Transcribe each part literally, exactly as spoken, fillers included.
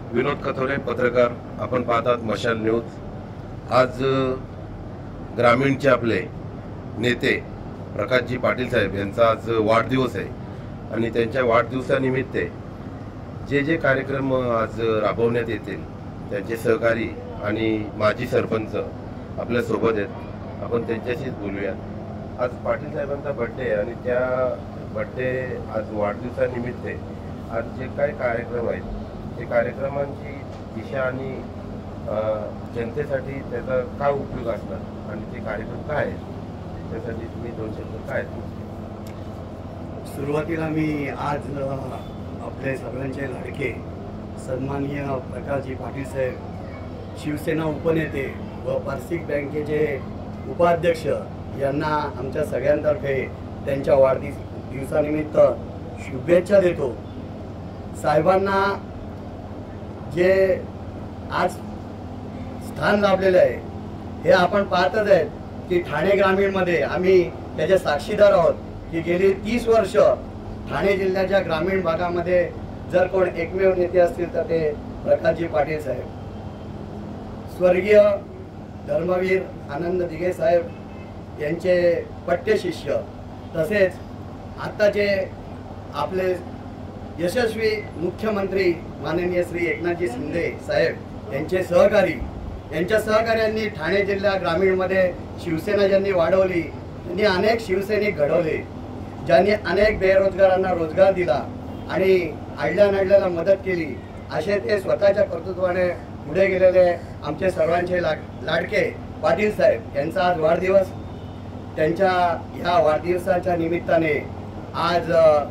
विनोद कथोरे, पत्रकार. आपण पाहतात मशाल न्यूज. आज ग्रामीणचे आपले नेते प्रकाशजी पाटील साहेब यांचा आज वाढदिवस आहे आणि त्यांच्या वाढदिवसानिमित्त जे जे कार्यक्रम आज राबवण्यात येतील त्यांचे सहकारी आणि माजी सरपंच आपल्या सोबत आहेत. आपण त्यांच्याशीच बोलूयात. आज पाटील साहेबांचा बर्थडे आणि त्या बर्थडे आज वाढदिवसानिमित्त आज जे काय कार्यक्रम आहेत ते कार्यक्रमांची दिशा आणि जनतेसाठी त्याचा काय उपयोग असणार आणि ते कार्यक्रम काय आहेत त्यासाठी तुम्ही दोन शब्द काय सुरुवातीला मी आज आपले सगळ्यांचे लाडके सन्माननीय प्रकाशजी पाटील साहेब शिवसेना उपनेते व पारसिक बँकेचे उपाध्यक्ष यांना आमच्या सगळ्यांतर्फे त्यांच्या वाढदिवस दिवसानिमित्त शुभेच्छा देतो. साहेबांना जे आज स्थान लाभलेलं आहे हे आपण पाहतच आहेत की ठाणे ग्रामीणमध्ये आम्ही त्याचे साक्षीदार आहोत की गेली तीस वर्ष ठाणे जिल्ह्याच्या ग्रामीण भागामध्ये जर कोण एकमेव नेते असतील तर ते प्रकाशजी पाटील साहेब. स्वर्गीय धर्मवीर आनंद दिघे साहेब यांचे पट्टे शिष्य तसेच आत्ताचे आपले यशस्वी मुख्यमंत्री माननीय श्री एकनाथजी शिंदे साहेब यांचे सहकारी यांच्या सहकार्यांनी ठाणे जिल्हा ग्रामीणमध्ये शिवसेना ज्यांनी वाढवली त्यांनी अनेक शिवसैनिक घडवले, ज्यांनी अनेक बेरोजगारांना रोजगार दिला आणि आडल्या नाडल्याला मदत केली, असे ते स्वतःच्या कर्तृत्वाने पुढे गेलेले आमचे सर्वांचे लाड लाडके पाटील साहेब यांचा आज वाढदिवस. त्यांच्या ह्या वाढदिवसाच्या निमित्ताने आज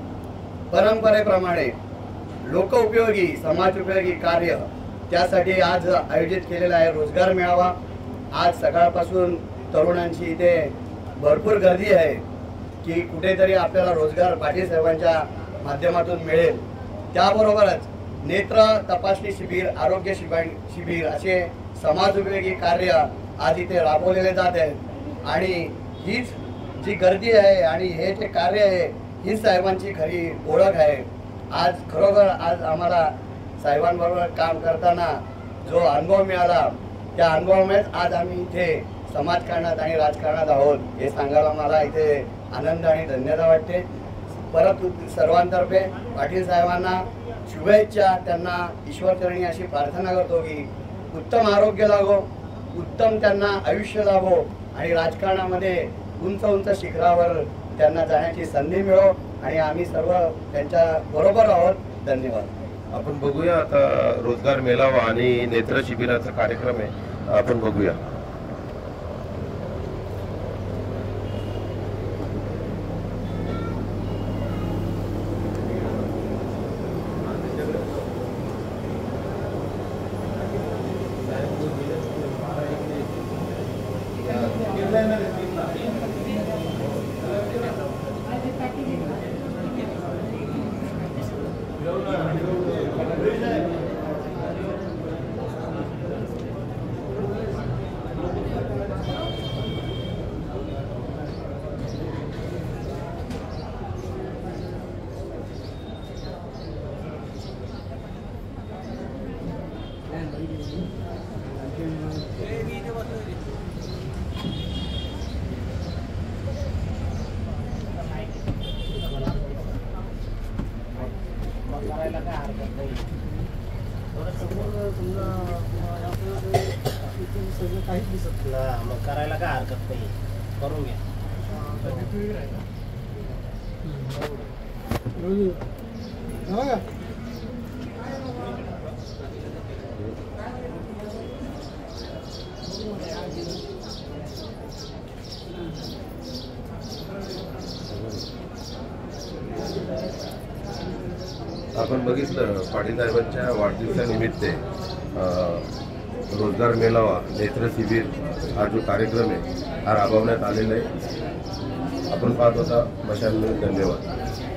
परंपरेप्रमाणे लोकउपयोगी समाजोपयोगी कार्य त्यासाठी आज आयोजित केलेला आहे रोजगार मेळावा. आज सकाळपासून तरुणांची इथे भरपूर गर्दी आहे की कुठेतरी आपल्याला रोजगार पाटील साहेबांच्या माध्यमातून मिळेल. त्याबरोबरच नेत्र तपासणी शिबिर, आरोग्य शिबिर शिबिर असे समाजोपयोगी कार्य आज इथे राबवलेले जात आहेत आणि हीच जी गर्दी आहे आणि हे जे कार्य आहे ही साहेबांची खरी ओळख आहे. आज खरोखर आज आम्हाला साहेबांबरोबर काम करताना जो अनुभव मिळाला त्या अनुभवामुळेच आज आम्ही इथे समाजकारणात आणि राजकारणात आहोत हे सांगायला मला इथे आनंद आणि धन्यता वाटते. परत सर्वांतर्फे पाटील साहेबांना शुभेच्छा. त्यांना ईश्वरचरणी अशी प्रार्थना करतो की उत्तम आरोग्य लाभो, उत्तम त्यांना आयुष्य लाभो आणि राजकारणामध्ये उंच उंच शिखरावर त्यांना जाण्याची संधी मिळो आणि आम्ही सर्व त्यांच्या बरोबर आहोत. धन्यवाद. आपण बघूया आता रोजगार मेळावा आणि नेत्र शिबिराचा कार्यक्रम आहे, आपण बघूया. करायला काय हरकत नाही. सगळं काहीच दिसत ना, मग करायला काय हरकत नाही, करून घ्या. आपण बघितलं पाटील साहेबांच्या वाढदिवसानिमित्त रोजगार मेळावा नेत्र शिबिर हा जो कार्यक्रम आहे हा राबवण्यात आलेला आहे. आपण पाहत होता मशाल न्यूज. धन्यवाद.